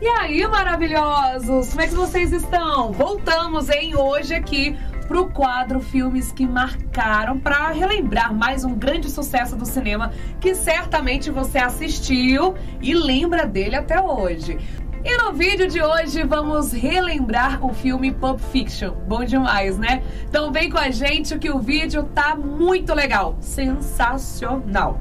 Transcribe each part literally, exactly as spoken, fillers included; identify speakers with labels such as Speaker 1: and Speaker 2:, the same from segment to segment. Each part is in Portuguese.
Speaker 1: E aí, maravilhosos? Como é que vocês estão? Voltamos, hein, hoje aqui pro quadro Filmes que Marcaram, para relembrar mais um grande sucesso do cinema que certamente você assistiu e lembra dele até hoje. E no vídeo de hoje vamos relembrar o filme Pulp Fiction. Bom demais, né? Então vem com a gente que o vídeo tá muito legal, sensacional.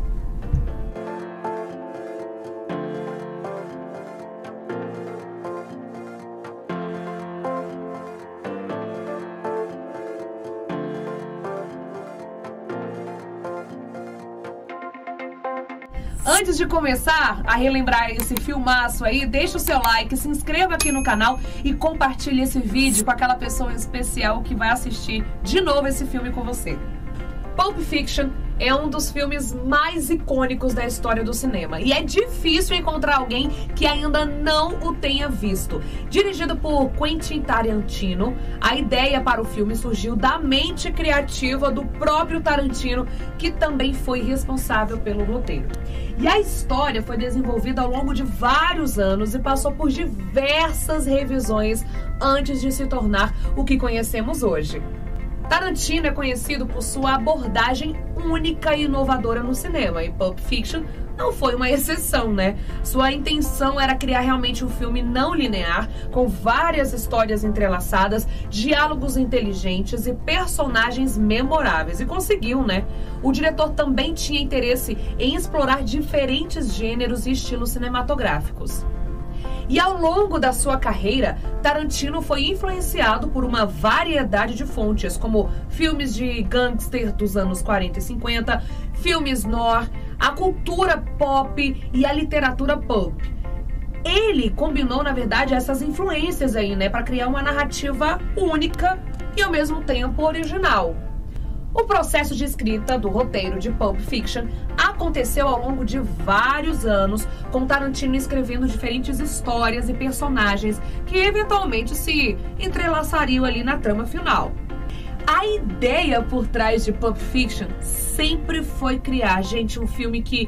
Speaker 1: Antes de começar a relembrar esse filmaço aí, deixa o seu like, se inscreva aqui no canal e compartilhe esse vídeo com aquela pessoa especial que vai assistir de novo esse filme com você. Pulp Fiction é um dos filmes mais icônicos da história do cinema e é difícil encontrar alguém que ainda não o tenha visto. Dirigido por Quentin Tarantino, a ideia para o filme surgiu da mente criativa do próprio Tarantino, que também foi responsável pelo roteiro. E a história foi desenvolvida ao longo de vários anos e passou por diversas revisões antes de se tornar o que conhecemos hoje. Tarantino é conhecido por sua abordagem única e inovadora no cinema, e Pulp Fiction não foi uma exceção, né? Sua intenção era criar realmente um filme não linear, com várias histórias entrelaçadas, diálogos inteligentes e personagens memoráveis, e conseguiu, né? O diretor também tinha interesse em explorar diferentes gêneros e estilos cinematográficos. E ao longo da sua carreira, Tarantino foi influenciado por uma variedade de fontes, como filmes de gangster dos anos quarenta e cinquenta, filmes noir, a cultura pop e a literatura pulp. Ele combinou, na verdade, essas influências aí, né, para criar uma narrativa única e ao mesmo tempo original. O processo de escrita do roteiro de Pulp Fiction aconteceu ao longo de vários anos, com Tarantino escrevendo diferentes histórias e personagens que eventualmente se entrelaçariam ali na trama final. A ideia por trás de Pulp Fiction sempre foi criar, gente, um filme que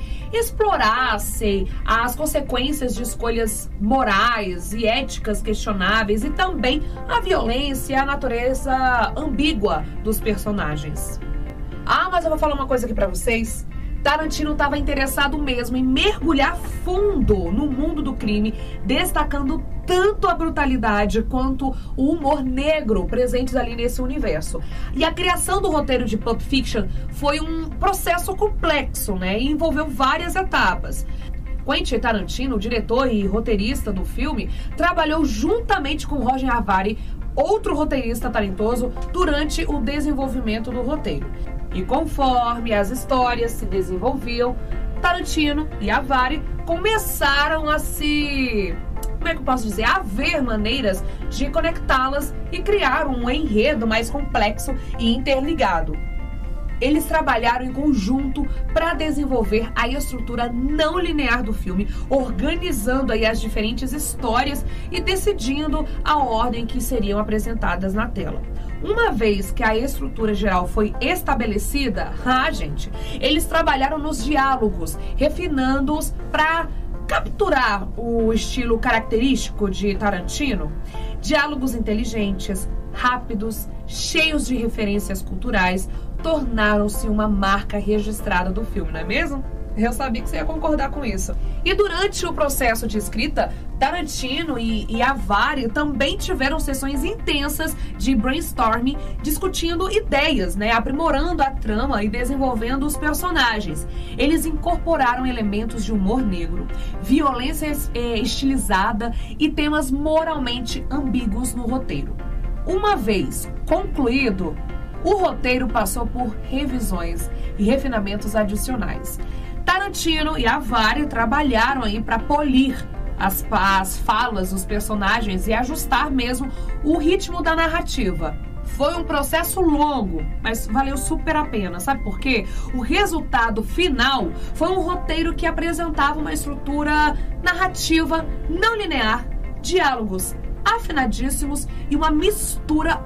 Speaker 1: explorasse as consequências de escolhas morais e éticas questionáveis e também a violência e a natureza ambígua dos personagens. Ah, mas eu vou falar uma coisa aqui pra vocês. Tarantino estava interessado mesmo em mergulhar fundo no mundo do crime, destacando tanto a brutalidade quanto o humor negro presentes ali nesse universo. E a criação do roteiro de Pulp Fiction foi um processo complexo, né? E envolveu várias etapas. Quentin Tarantino, o diretor e roteirista do filme, trabalhou juntamente com Roger Avary, outro roteirista talentoso, durante o desenvolvimento do roteiro. E conforme as histórias se desenvolviam, Tarantino e Avary começaram a se... como é que eu posso dizer? A ver maneiras de conectá-las e criar um enredo mais complexo e interligado. Eles trabalharam em conjunto para desenvolver a estrutura não linear do filme, organizando aí as diferentes histórias e decidindo a ordem que seriam apresentadas na tela. Uma vez que a estrutura geral foi estabelecida, ah, gente, eles trabalharam nos diálogos, refinando-os para capturar o estilo característico de Tarantino. Diálogos inteligentes, rápidos, cheios de referências culturais, tornaram-se uma marca registrada do filme, não é mesmo? Eu sabia que você ia concordar com isso. E durante o processo de escrita, Tarantino e, e Avary também tiveram sessões intensas de brainstorming, discutindo ideias, né, aprimorando a trama e desenvolvendo os personagens. Eles incorporaram elementos de humor negro, violência é, estilizada e temas moralmente ambíguos no roteiro. Uma vez concluído, o roteiro passou por revisões e refinamentos adicionais. Tarantino e Avary trabalharam aí para polir as, as falas dos personagens e ajustar mesmo o ritmo da narrativa. Foi um processo longo, mas valeu super a pena. Sabe por quê? O resultado final foi um roteiro que apresentava uma estrutura narrativa não linear, diálogos afinadíssimos e uma mistura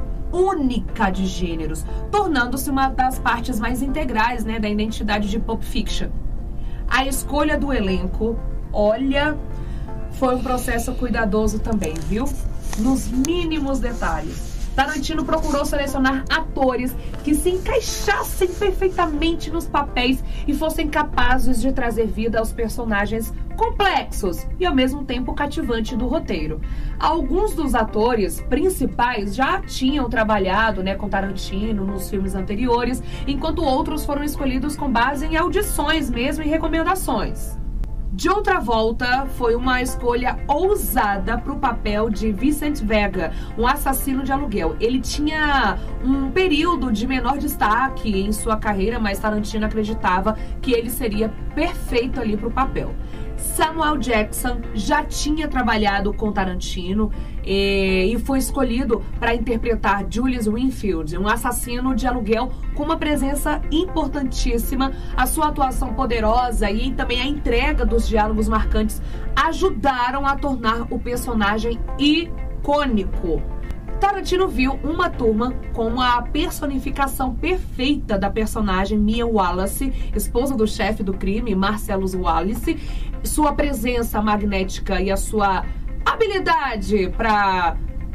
Speaker 1: única de gêneros, tornando-se uma das partes mais integrais, né, da identidade de Pulp Fiction. A escolha do elenco, olha, Foi um processo cuidadoso também, viu? Nos mínimos detalhes. Tarantino procurou selecionar atores que se encaixassem perfeitamente nos papéis e fossem capazes de trazer vida aos personagens complexos e ao mesmo tempo cativante do roteiro. Alguns dos atores principais já tinham trabalhado, né, com Tarantino nos filmes anteriores, enquanto outros foram escolhidos com base em audições mesmo e recomendações. John Travolta foi uma escolha ousada para o papel de Vincent Vega, um assassino de aluguel. Ele tinha um período de menor destaque em sua carreira, mas Tarantino acreditava que ele seria perfeito ali para o papel. Samuel Jackson já tinha trabalhado com Tarantino e, e foi escolhido para interpretar Julius Winfield, um assassino de aluguel com uma presença importantíssima. A sua atuação poderosa e também a entrega dos diálogos marcantes ajudaram a tornar o personagem icônico. Tarantino viu Uma Turma como a personificação perfeita da personagem Mia Wallace, esposa do chefe do crime, Marcellus Wallace. Sua presença magnética e a sua habilidade para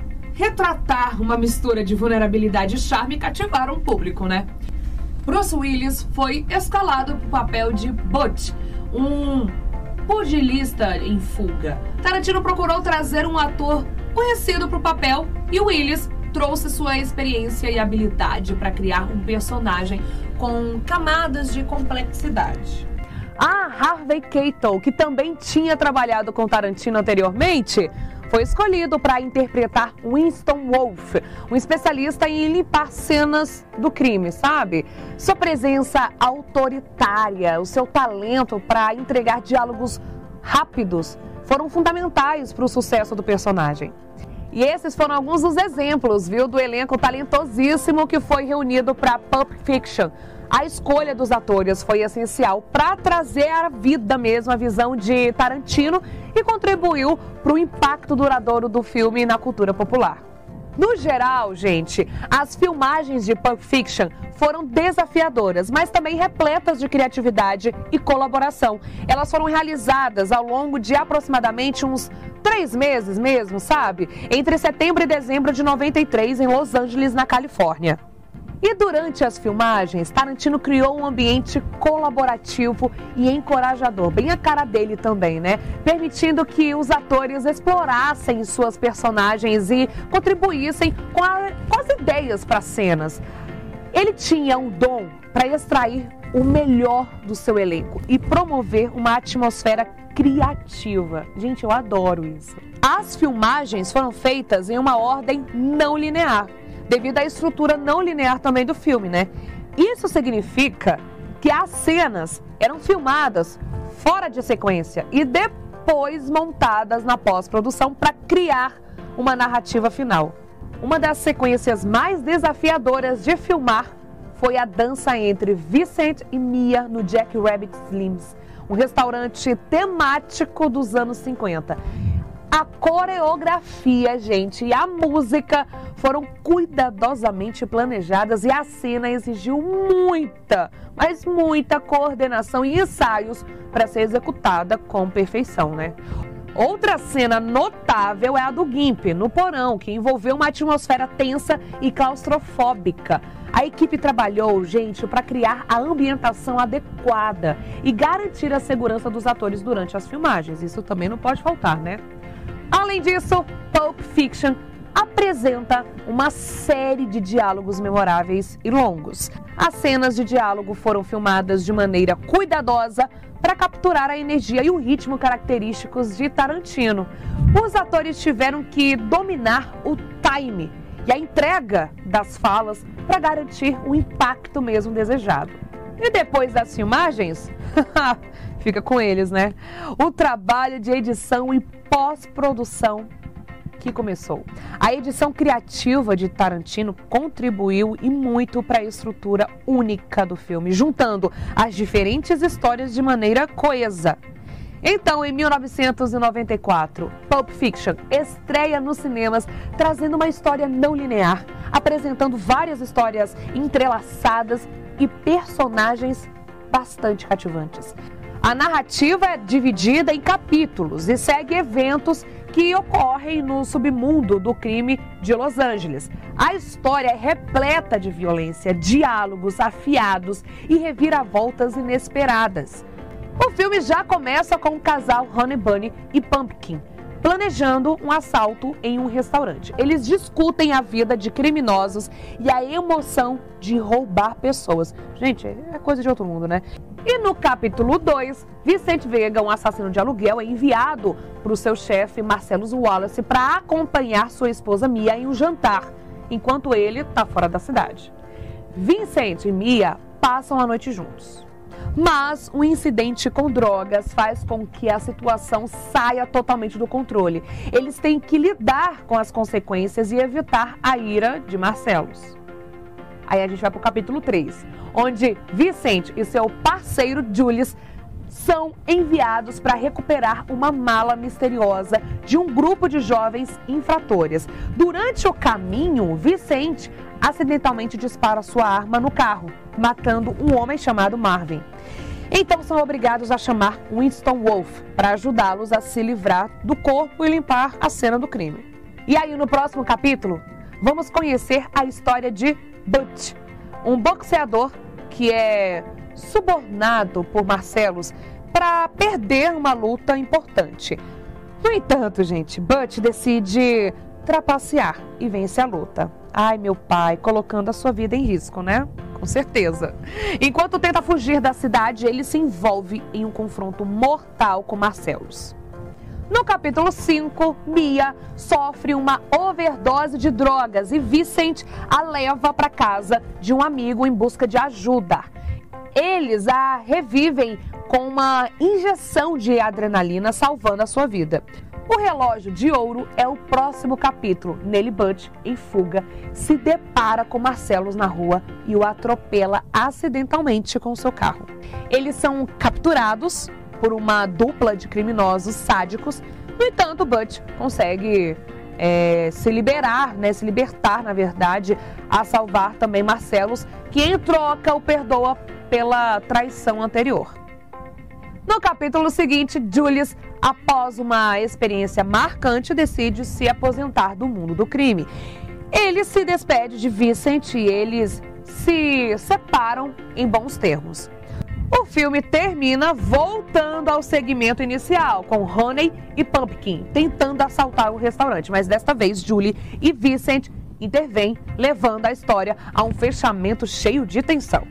Speaker 1: retratar uma mistura de vulnerabilidade e charme cativaram o público, né? Bruce Willis foi escalado para o papel de Butch, um pugilista em fuga. Tarantino procurou trazer um ator conhecido para o papel e Willis trouxe sua experiência e habilidade para criar um personagem com camadas de complexidade. A Harvey Keitel, que também tinha trabalhado com Tarantino anteriormente, foi escolhido para interpretar Winston Wolfe, um especialista em limpar cenas do crime, sabe? Sua presença autoritária, o seu talento para entregar diálogos rápidos foram fundamentais para o sucesso do personagem. E esses foram alguns dos exemplos, viu, do elenco talentosíssimo que foi reunido para Pulp Fiction. A escolha dos atores foi essencial para trazer à vida mesmo a visão de Tarantino e contribuiu para o impacto duradouro do filme na cultura popular. No geral, gente, as filmagens de Pulp Fiction foram desafiadoras, mas também repletas de criatividade e colaboração. Elas foram realizadas ao longo de aproximadamente uns três meses mesmo, sabe? Entre setembro e dezembro de noventa e três, em Los Angeles, na Califórnia. E durante as filmagens, Tarantino criou um ambiente colaborativo e encorajador, bem a cara dele também, né? Permitindo que os atores explorassem suas personagens e contribuíssem com, a, com as ideias para as cenas. Ele tinha um dom para extrair o melhor do seu elenco e promover uma atmosfera criativa. Gente, eu adoro isso. As filmagens foram feitas em uma ordem não linear, devido à estrutura não linear também do filme, né? Isso significa que as cenas eram filmadas fora de sequência e depois montadas na pós-produção para criar uma narrativa final. Uma das sequências mais desafiadoras de filmar foi a dança entre Vincent e Mia no Jack Rabbit Slims, um restaurante temático dos anos cinquenta. A coreografia, gente, e a música foram cuidadosamente planejadas e a cena exigiu muita, mas muita coordenação e ensaios para ser executada com perfeição, né? Outra cena notável é a do Gimp, no porão, que envolveu uma atmosfera tensa e claustrofóbica. A equipe trabalhou, gente, para criar a ambientação adequada e garantir a segurança dos atores durante as filmagens. Isso também não pode faltar, né? Além disso, Pulp Fiction apresenta uma série de diálogos memoráveis e longos. As cenas de diálogo foram filmadas de maneira cuidadosa para capturar a energia e o ritmo característicos de Tarantino. Os atores tiveram que dominar o time e a entrega das falas para garantir o impacto mesmo desejado. E depois das filmagens, fica com eles, né? O trabalho de edição e pós-produção que começou. A edição criativa de Tarantino contribuiu e muito para a estrutura única do filme, juntando as diferentes histórias de maneira coesa. Então, em mil novecentos e noventa e quatro, Pulp Fiction estreia nos cinemas, trazendo uma história não linear, apresentando várias histórias entrelaçadas e personagens bastante cativantes. A narrativa é dividida em capítulos e segue eventos que ocorrem no submundo do crime de Los Angeles. A história é repleta de violência, diálogos afiados e reviravoltas inesperadas. O filme já começa com o casal Honey Bunny e Pumpkin planejando um assalto em um restaurante. Eles discutem a vida de criminosos e a emoção de roubar pessoas. Gente, é coisa de outro mundo, né? E no capítulo dois, Vicente Vega, um assassino de aluguel, é enviado para o seu chefe, Marcellus Wallace, para acompanhar sua esposa Mia em um jantar, enquanto ele está fora da cidade. Vicente e Mia passam a noite juntos. Mas um incidente com drogas faz com que a situação saia totalmente do controle. Eles têm que lidar com as consequências e evitar a ira de Marcellus. Aí a gente vai para o capítulo três, onde Vicente e seu parceiro Julius são enviados para recuperar uma mala misteriosa de um grupo de jovens infratores. Durante o caminho, Vicente acidentalmente dispara sua arma no carro, matando um homem chamado Marvin. Então são obrigados a chamar Winston Wolfe para ajudá-los a se livrar do corpo e limpar a cena do crime. E aí no próximo capítulo, vamos conhecer a história de Butch, um boxeador que é subornado por Marcellus para perder uma luta importante. No entanto, gente, Butch decide trapacear e vence a luta. Ai, meu pai, colocando a sua vida em risco, né? Com certeza. Enquanto tenta fugir da cidade, ele se envolve em um confronto mortal com Marcellus. No capítulo cinco, Mia sofre uma overdose de drogas e Vicente a leva para casa de um amigo em busca de ajuda. Eles a revivem com uma injeção de adrenalina, salvando a sua vida. O relógio de ouro é o próximo capítulo. Nele, Butch, em fuga, se depara com Marcellus na rua e o atropela acidentalmente com seu carro. Eles são capturados por uma dupla de criminosos sádicos. No entanto, Butch consegue é, se liberar, né, se libertar, na verdade, a salvar também Marcellus, que em troca o perdoa pela traição anterior. No capítulo seguinte, Julius, após uma experiência marcante, decide se aposentar do mundo do crime. Ele se despede de Vicente e eles se separam em bons termos. O filme termina voltando ao segmento inicial, com Honey e Pumpkin tentando assaltar o restaurante, mas desta vez Julie e Vicente intervêm, levando a história a um fechamento cheio de tensão.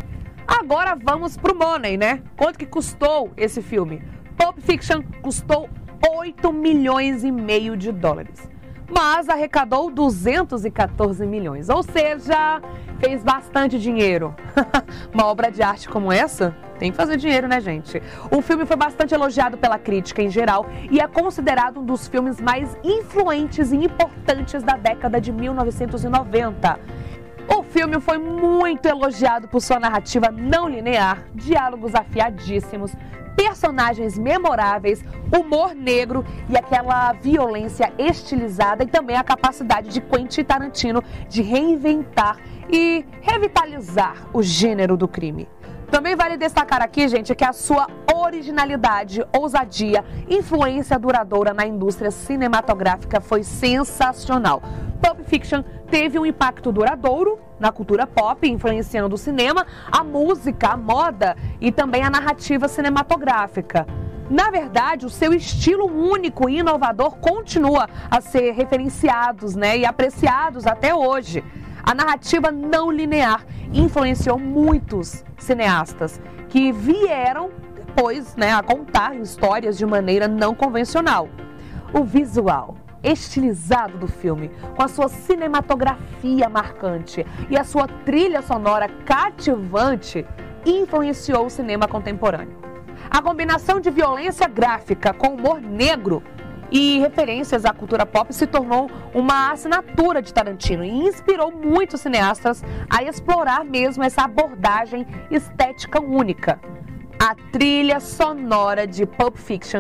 Speaker 1: Agora vamos pro money, né? Quanto que custou esse filme? Pulp Fiction custou oito milhões e meio de dólares, mas arrecadou duzentos e quatorze milhões, ou seja, fez bastante dinheiro. Uma obra de arte como essa tem que fazer dinheiro, né, gente? O filme foi bastante elogiado pela crítica em geral e é considerado um dos filmes mais influentes e importantes da década de mil novecentos e noventa. O filme foi muito elogiado por sua narrativa não linear, diálogos afiadíssimos, personagens memoráveis, humor negro e aquela violência estilizada, e também a capacidade de Quentin Tarantino de reinventar e revitalizar o gênero do crime. Também vale destacar aqui, gente, que a sua originalidade, ousadia, influência duradoura na indústria cinematográfica foi sensacional. Pulp Fiction teve um impacto duradouro na cultura pop, influenciando o cinema, a música, a moda e também a narrativa cinematográfica. Na verdade, o seu estilo único e inovador continua a ser referenciados, né, e apreciados até hoje. A narrativa não linear influenciou muitos cineastas que vieram depois, né, a contar histórias de maneira não convencional. O visual estilizado do filme, com a sua cinematografia marcante e a sua trilha sonora cativante, influenciou o cinema contemporâneo. A combinação de violência gráfica com humor negro e referências à cultura pop se tornou uma assinatura de Tarantino e inspirou muitos cineastas a explorar mesmo essa abordagem estética única. A trilha sonora de Pulp Fiction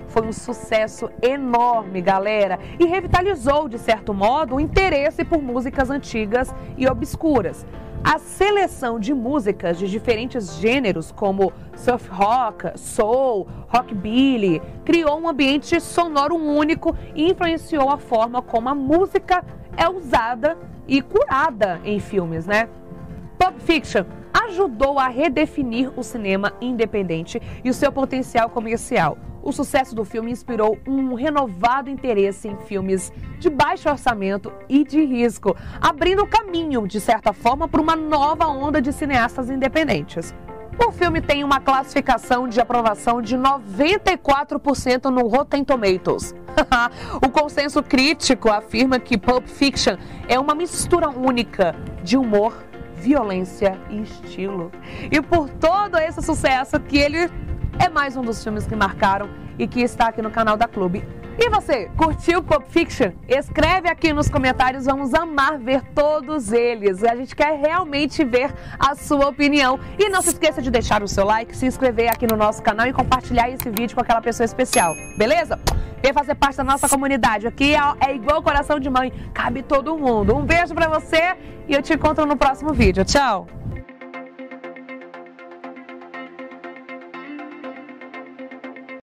Speaker 1: foi um sucesso enorme, galera, e revitalizou, de certo modo, o interesse por músicas antigas e obscuras. A seleção de músicas de diferentes gêneros, como surf rock, soul, rockabilly, criou um ambiente sonoro único e influenciou a forma como a música é usada e curada em filmes, né? Pulp Fiction ajudou a redefinir o cinema independente e o seu potencial comercial. O sucesso do filme inspirou um renovado interesse em filmes de baixo orçamento e de risco, abrindo o caminho, de certa forma, para uma nova onda de cineastas independentes. O filme tem uma classificação de aprovação de noventa e quatro por cento no Rotten Tomatoes. O consenso crítico afirma que Pulp Fiction é uma mistura única de humor, violência e estilo. E por todo esse sucesso que ele é mais um dos filmes que marcaram e que está aqui no canal da Clube. E você, curtiu Pulp Fiction? Escreve aqui nos comentários, vamos amar ver todos eles. A gente quer realmente ver a sua opinião. E não se esqueça de deixar o seu like, se inscrever aqui no nosso canal e compartilhar esse vídeo com aquela pessoa especial, beleza? Vem fazer parte da nossa comunidade. Aqui é igual coração de mãe, cabe todo mundo. Um beijo pra você e eu te encontro no próximo vídeo. Tchau!